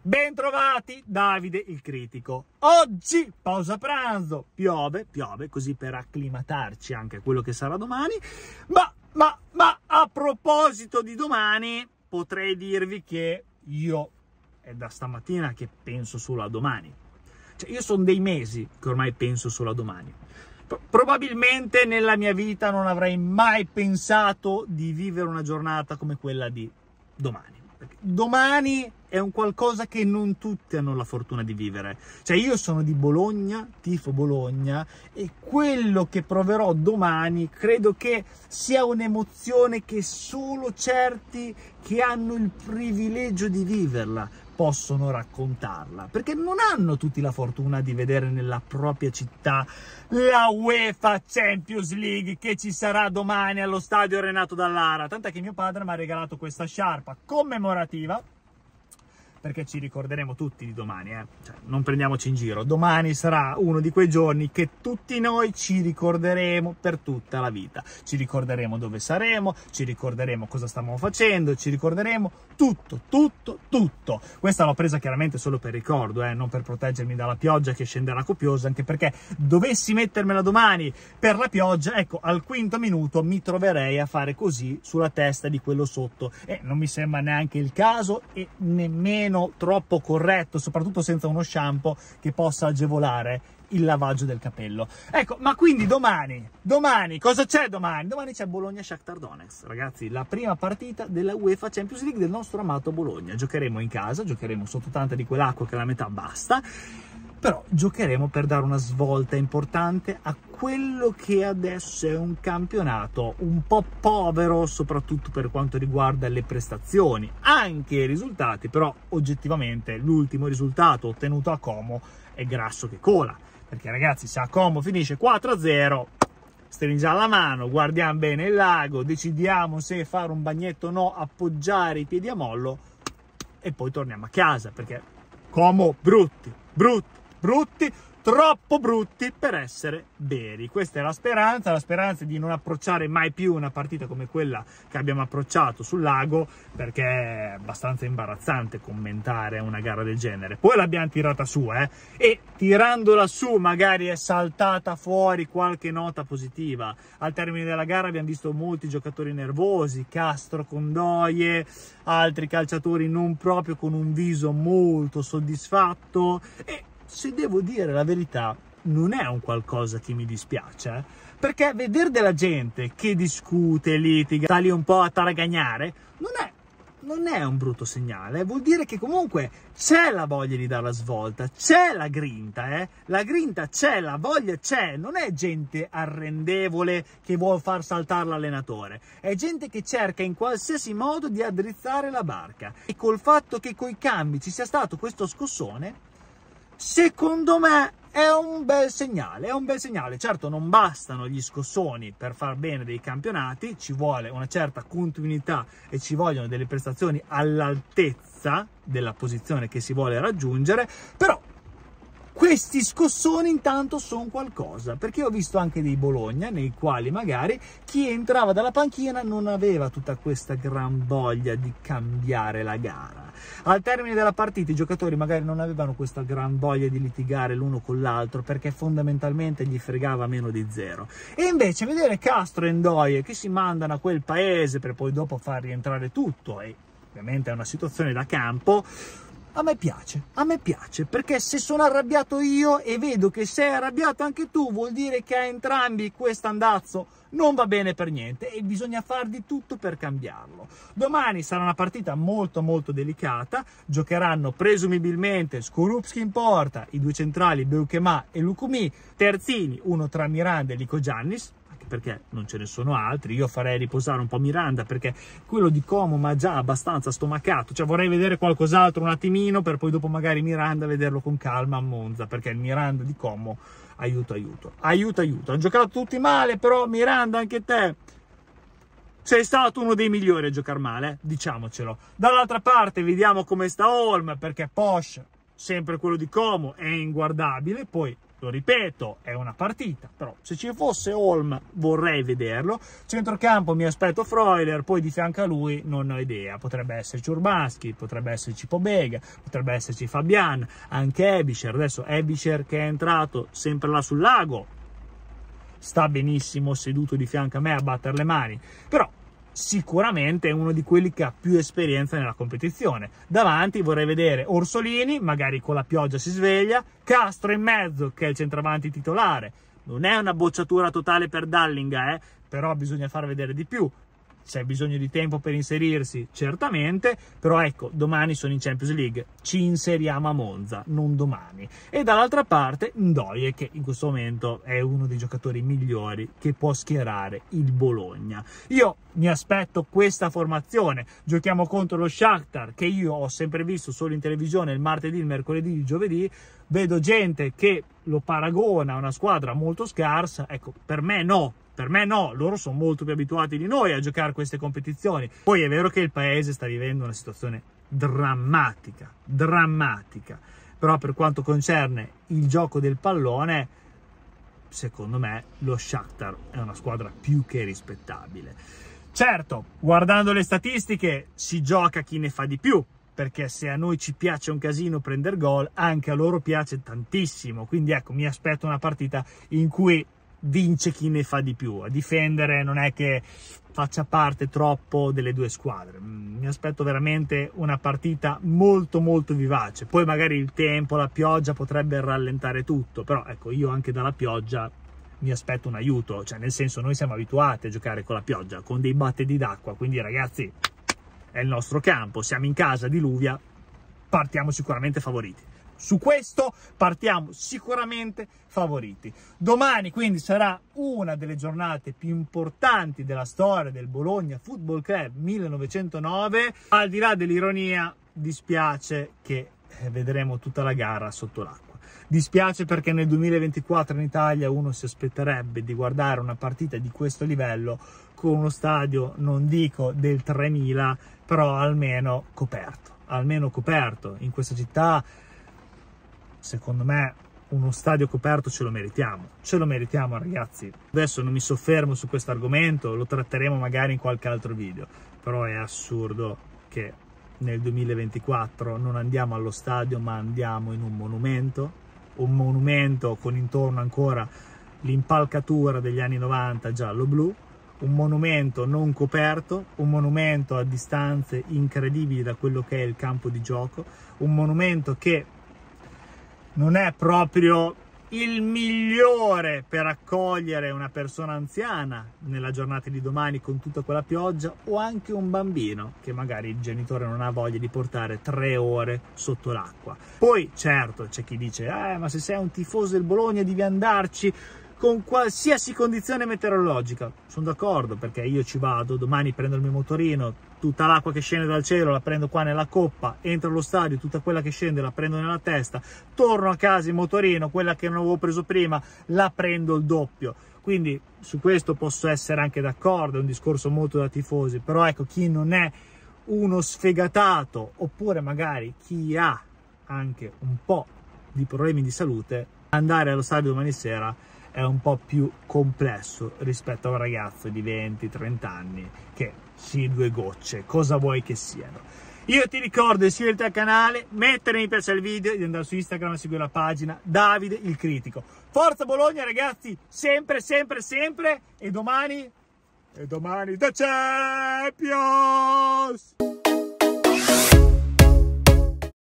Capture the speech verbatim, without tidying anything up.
Bentrovati, Davide il critico. Oggi, pausa pranzo, piove, piove, così per acclimatarci anche a quello che sarà domani. Ma, ma, ma, a proposito di domani, potrei dirvi che io è da stamattina che penso solo a domani. Cioè, io sono dei mesi che ormai penso solo a domani. Probabilmente nella mia vita non avrei mai pensato di vivere una giornata come quella di domani. Perché domani è un qualcosa che non tutti hanno la fortuna di vivere. Cioè, io sono di Bologna, tifo Bologna, e quello che proverò domani credo che sia un'emozione che solo certi che hanno il privilegio di viverla possono raccontarla, perché non hanno tutti la fortuna di vedere nella propria città la UEFA Champions League che ci sarà domani allo stadio Renato Dall'Ara. Tant'è che mio padre mi ha regalato questa sciarpa commemorativa, perché ci ricorderemo tutti di domani, eh? Cioè, non prendiamoci in giro. Domani sarà uno di quei giorni che tutti noi ci ricorderemo per tutta la vita. Ci ricorderemo dove saremo, ci ricorderemo cosa stavamo facendo, ci ricorderemo tutto, tutto, tutto. Questa l'ho presa chiaramente solo per ricordo, eh? Non per proteggermi dalla pioggia che scenderà copiosa, anche perché dovessi mettermela domani per la pioggia, ecco, al quinto minuto mi troverei a fare così sulla testa di quello sotto. E non mi sembra neanche il caso e nemmeno troppo corretto, soprattutto senza uno shampoo che possa agevolare il lavaggio del capello. Ecco, ma quindi domani, domani, cosa c'è domani? Domani c'è Bologna-Shakhtar Donetsk, ragazzi, la prima partita della UEFA Champions League del nostro amato Bologna. Giocheremo in casa, giocheremo sotto tanta di quell'acqua che la metà basta, però giocheremo per dare una svolta importante a quello che adesso è un campionato un po' povero, soprattutto per quanto riguarda le prestazioni, anche i risultati, però oggettivamente l'ultimo risultato ottenuto a Como è grasso che cola, perché ragazzi, se a Como finisce quattro a zero, stringiamo la mano, guardiamo bene il lago, decidiamo se fare un bagnetto o no, appoggiare i piedi a mollo e poi torniamo a casa, perché Como brutti, brutti, brutti, troppo brutti per essere veri. Questa è la speranza, la speranza di non approcciare mai più una partita come quella che abbiamo approcciato sul lago, perché è abbastanza imbarazzante commentare una gara del genere. Poi l'abbiamo tirata su, eh, e tirandola su magari è saltata fuori qualche nota positiva. Al termine della gara abbiamo visto molti giocatori nervosi, Castro con Ndoye, altri calciatori non proprio con un viso molto soddisfatto, e se devo dire la verità, non è un qualcosa che mi dispiace, eh? Perché vedere della gente che discute, litiga, sta lì un po' a taragagnare, non è, non è un brutto segnale, vuol dire che comunque c'è la voglia di dare la svolta, c'è la grinta, eh? La grinta c'è, la voglia c'è, non è gente arrendevole che vuole far saltare l'allenatore, è gente che cerca in qualsiasi modo di addrizzare la barca, e col fatto che coi cambi ci sia stato questo scossone, secondo me è un bel segnale, è un bel segnale. Certo, non bastano gli scossoni per far bene dei campionati, ci vuole una certa continuità e ci vogliono delle prestazioni all'altezza della posizione che si vuole raggiungere, però questi scossoni intanto sono qualcosa, perché ho visto anche dei Bologna nei quali magari chi entrava dalla panchina non aveva tutta questa gran voglia di cambiare la gara. Al termine della partita i giocatori magari non avevano questa gran voglia di litigare l'uno con l'altro, perché fondamentalmente gli fregava meno di zero. E invece vedere Castro e Ndoye che si mandano a quel paese per poi dopo far rientrare tutto, e ovviamente è una situazione da campo, a me piace, a me piace, perché se sono arrabbiato io e vedo che sei arrabbiato anche tu, vuol dire che a entrambi quest'andazzo non va bene per niente e bisogna far di tutto per cambiarlo. Domani sarà una partita molto molto delicata, giocheranno presumibilmente Skorupski in porta, i due centrali Beukema e Lukumi, terzini, uno tra Miranda e Lico Giannis, perché non ce ne sono altri. Io farei riposare un po' Miranda, perché quello di Como mi ha già abbastanza stomacato, cioè vorrei vedere qualcos'altro un attimino per poi dopo magari Miranda vederlo con calma a Monza, perché il Miranda di Como, aiuto aiuto, aiuto aiuto, hanno giocato tutti male, però Miranda anche te sei stato uno dei migliori a giocare male, eh? Diciamocelo. Dall'altra parte vediamo come sta Holm, perché Posch, sempre quello di Como, è inguardabile, poi lo ripeto, è una partita, però se ci fosse Holm vorrei vederlo. Centrocampo mi aspetto Freuler, poi di fianco a lui non ho idea, potrebbe esserci Urbanski, potrebbe esserci Pobega, potrebbe esserci Fabian, anche Ebischer. Adesso Ebischer che è entrato sempre là sul lago, sta benissimo seduto di fianco a me a battere le mani, però sicuramente è uno di quelli che ha più esperienza nella competizione. Davanti vorrei vedere Orsolini, magari con la pioggia si sveglia, Castro in mezzo che è il centravanti titolare. Non è una bocciatura totale per Dallinga, eh? Però bisogna far vedere di più. C'è bisogno di tempo per inserirsi, certamente, però ecco, domani sono in Champions League, ci inseriamo a Monza, non domani. E dall'altra parte Ndoye, che in questo momento è uno dei giocatori migliori che può schierare il Bologna. Io mi aspetto questa formazione, giochiamo contro lo Shakhtar, che io ho sempre visto solo in televisione il martedì, il mercoledì, il giovedì, vedo gente che lo paragona a una squadra molto scarsa, ecco, per me no. Per me no, loro sono molto più abituati di noi a giocare queste competizioni. Poi è vero che il paese sta vivendo una situazione drammatica, drammatica. Però per quanto concerne il gioco del pallone, secondo me lo Shakhtar è una squadra più che rispettabile. Certo, guardando le statistiche si gioca chi ne fa di più, perché se a noi ci piace un casino prendere gol, anche a loro piace tantissimo. Quindi ecco, mi aspetto una partita in cui vince chi ne fa di più. A difendere non è che faccia parte troppo delle due squadre. Mi aspetto veramente una partita molto molto vivace. Poi magari il tempo, la pioggia potrebbe rallentare tutto, però ecco, io anche dalla pioggia mi aspetto un aiuto, cioè nel senso, noi siamo abituati a giocare con la pioggia, con dei battiti d'acqua, quindi ragazzi è il nostro campo, siamo in casa, diluvia, partiamo sicuramente favoriti. Su questo partiamo sicuramente favoriti. Domani quindi sarà una delle giornate più importanti della storia del Bologna Football Club millenovecentonove. Al di là dell'ironia, dispiace che vedremo tutta la gara sotto l'acqua. Dispiace perché nel duemilaventiquattro in Italia uno si aspetterebbe di guardare una partita di questo livello con uno stadio, non dico del tremila, però almeno coperto. Almeno coperto. In questa città, secondo me, uno stadio coperto ce lo meritiamo, ce lo meritiamo ragazzi. Adesso non mi soffermo su questo argomento, lo tratteremo magari in qualche altro video, però è assurdo che nel duemilaventiquattro non andiamo allo stadio ma andiamo in un monumento, un monumento con intorno ancora l'impalcatura degli anni novanta giallo-blu, un monumento non coperto, un monumento a distanze incredibili da quello che è il campo di gioco, un monumento che non è proprio il migliore per accogliere una persona anziana nella giornata di domani con tutta quella pioggia, o anche un bambino che magari il genitore non ha voglia di portare tre ore sotto l'acqua. Poi certo c'è chi dice eh, ma se sei un tifoso del Bologna devi andarci con qualsiasi condizione meteorologica. Sono d'accordo, perché io ci vado, domani prendo il mio motorino, tutta l'acqua che scende dal cielo la prendo qua nella coppa, entro allo stadio, tutta quella che scende la prendo nella testa, torno a casa in motorino, quella che non avevo preso prima la prendo il doppio. Quindi su questo posso essere anche d'accordo, è un discorso molto da tifosi, però ecco, chi non è uno sfegatato, oppure magari chi ha anche un po' di problemi di salute, andare allo stadio domani sera è un po' più complesso rispetto a un ragazzo di venti trenta anni che sì, due gocce, cosa vuoi che siano. Io ti ricordo di iscriverti al canale, mettere mi piace al video, di andare su Instagram a seguire la pagina Davide il Critico. Forza Bologna ragazzi, sempre, sempre, sempre, e domani, e domani The Champions!